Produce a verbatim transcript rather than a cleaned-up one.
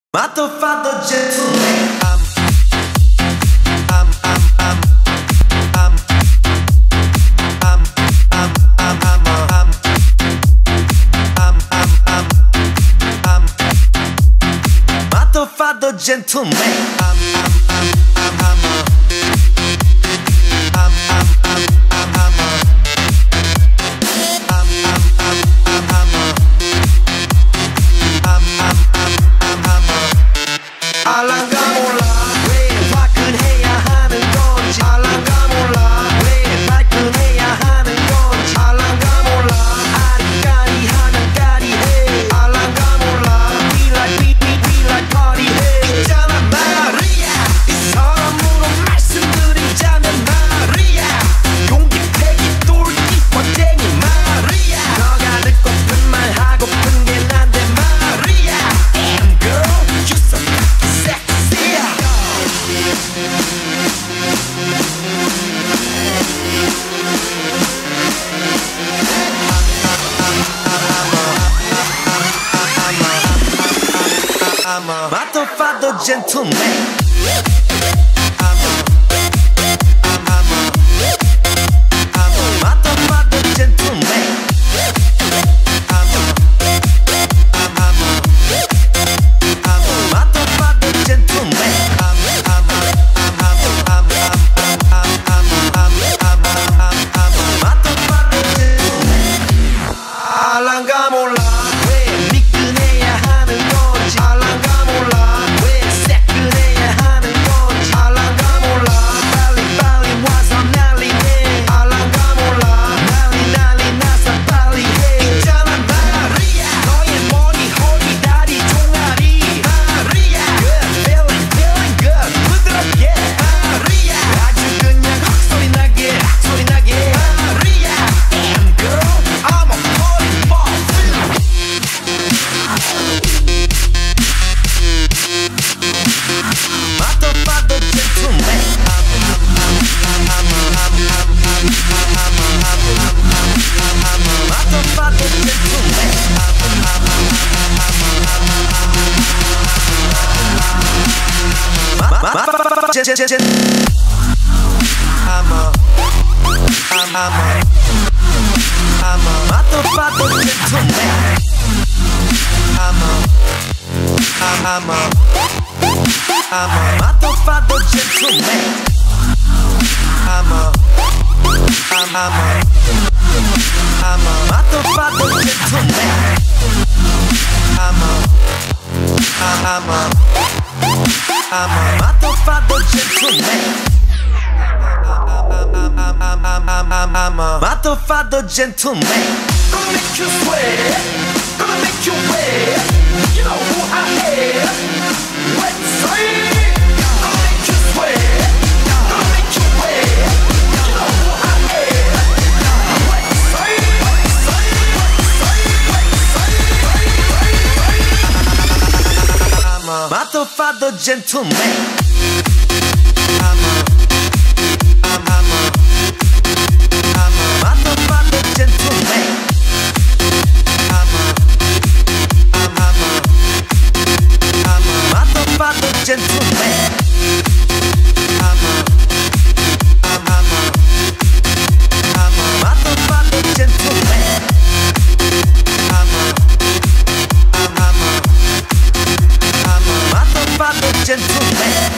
Mato fatto gentleman. I'm, I'm, I'm, I'm, I'm, I'm, I'm, I'm, I'm, I'm, I'm, I'm, I'm, Mato fatto gentleman. I'm, I'm, I'm, I'm, I'm, I'm, I'm, I'm, I'm, 알랑가 몰라 왜 화끈해야 하는 건지 알랑가 몰라 왜 발끈해야 하는 건지 알랑가 몰라 아리까리 하나까리해 알랑가 몰라 We like we we we like party 해 있잖아 마리아 이 사람으로 말씀드리자면 마리아 용기 패기 똘끼 멋쟁이 마리아 너가 듣고픈 말 하고픈 게 난데 마리아 Damn girl you so I'm a Mato fatto gentleman. 알랑가 몰라 왜 미끈해야 하는 건지 알랑가 몰라 왜 새끈해야 하는 건지 알랑가 몰라 빨리 빨리 와서 난리네 알랑가 몰라 난리 난리 나서 빨리 해 있잖아 마리아 너의 머리 허리 다리 종아리 마리아 Good feeling feeling good 부드럽게 마리아 아주 그냥 헉소리 나게 헉소리 나게 마리아 Damn girl I'm a Mato fatto gentleman. Mato fatto gentleman. I'm a, I'm a, I'm a Mato fatto gentleman. I'm a, I'm a, I'm a Mato fatto gentleman. I'm a, I'm, I'm a, I'm a Mato fatto gentleman. I'm a, I'm a, I'm a Mato fatto gentleman. I'm a Mato fatto gentleman. Gonna make you sweat, gonna make you wet. You know who I am. Let's say, gonna make you sweat, gonna make you wet. You know who I am. Let's say, let's say, let's say, let's say, I'm a Mato fatto gentleman. I'm a, I'm, I'm a, I'm a Mato fatto gentleman. I'm a, I'm, I'm a, I'm a Mato fatto gentleman. I'm a, I'm, I'm a, I'm a Mato fatto gentleman. I'm a, I'm, I'm a, I'm a Mato fatto gentleman.